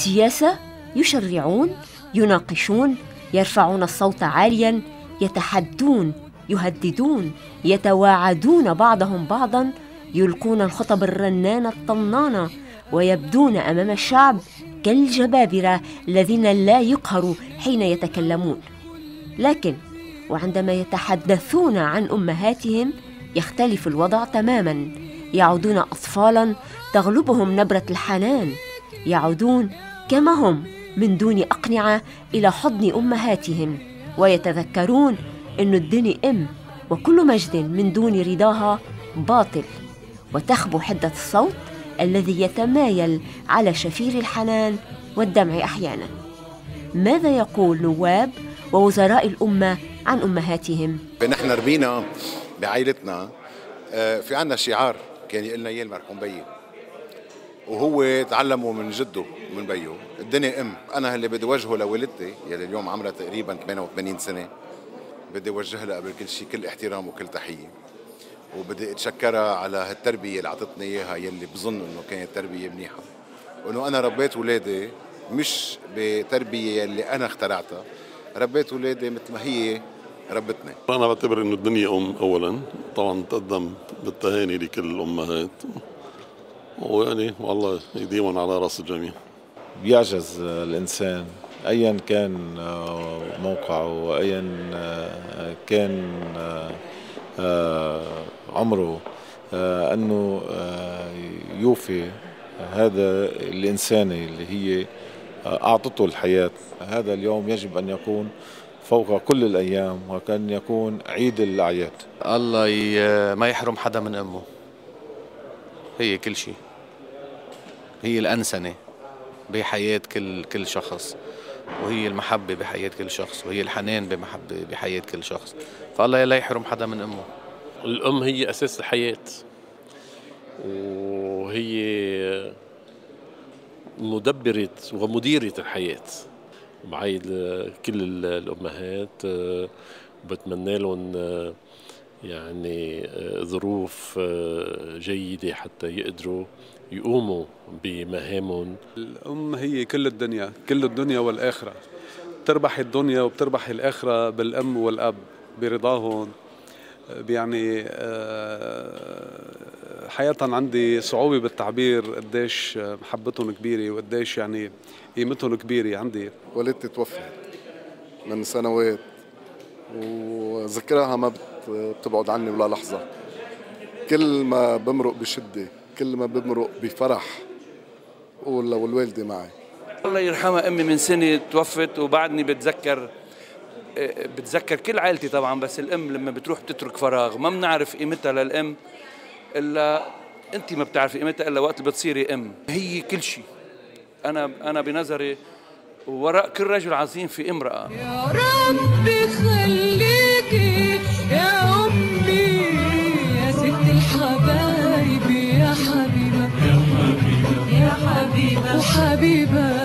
السياسة يشرعون، يناقشون، يرفعون الصوت عالياً، يتحدون، يهددون، يتواعدون بعضهم بعضاً، يلقون الخطب الرنانة الطنانة، ويبدون أمام الشعب كالجبابرة الذين لا يقهروا حين يتكلمون. لكن وعندما يتحدثون عن أمهاتهم يختلف الوضع تماماً. يعودون أطفالاً تغلبهم نبرة الحنان، يعودون كما هم من دون أقنعة إلى حضن أمهاتهم، ويتذكرون أن الدنيا وكل مجد من دون رضاها باطل، وتخبو حدة الصوت الذي يتمايل على شفير الحنان والدمع أحيانا. ماذا يقول نواب ووزراء الأمة عن أمهاتهم؟ نحن ربينا بعائلتنا في عنا شعار كان يقلنا إياه المرحوم بيي، وهو تعلمه من جده ومن بيو. الدنيا أنا اللي بدي وجهه لوالدتي يلي اليوم عمرها تقريبا 88 سنة، بدي وجه لها قبل كل شيء كل احترام وكل تحية، وبدي اتشكرها على هالتربية اللي عطتني إياها، يلي بظن إنه كانت تربية منيحة، وإنه أنا ربيت ولادي مش بتربية يلي أنا اخترعتها، ربيت ولادي مثل ما هي ربتني. أنا بعتبر إنه الدنيا أولاً، طبعاً تقدم بالتهاني لكل الأمهات، ويعني والله يديمون على رأس الجميع. بيعجز الإنسان أيا كان موقعه وأيا كان عمره أنه يوفي هذا الإنساني اللي هي أعطته الحياة. هذا اليوم يجب أن يكون فوق كل الأيام، وكان يكون عيد الأعياد. الله ما يحرم حدا من أمه، هي كل شيء، هي الأنسنة بحياة كل شخص، وهي المحبة بحياة كل شخص، وهي الحنان بحياة كل شخص. فالله لا يحرم حدا من أمه. الأم هي أساس الحياة، وهي مدبرة ومديرة الحياة. بعيد كل الأمهات وبتمنى لهم يعني ظروف جيدة حتى يقدروا يقوموا بمهامهم. الأم هي كل الدنيا، كل الدنيا والآخرة. بتربح الدنيا وبتربح الآخرة بالأم والأب برضاهم. يعني حقيقة عندي صعوبة بالتعبير قديش محبتهم كبيرة وقديش يعني قيمتهم كبيرة عندي. والدتي توفت من سنوات، وذكرها ما بتبعد عني ولا لحظة. كل ما بمرق بشدة، كل ما بمرق بفرح، والوالدة معي. الله يرحمها أمي من سنة توفت، وبعدني بتذكر كل عائلتي طبعا، بس الأم لما بتروح بتترك فراغ، ما بنعرف قيمتها للأم إلا أنت ما بتعرفي قيمتها إلا وقت اللي بتصيري أم. هي كل شيء. أنا بنظري وراء كل رجل عظيم في امرأة. يا ربي خليكي يا أمي يا ست الحبايب، يا حبيبة يا حبيبة يا حبيبة وحبيبة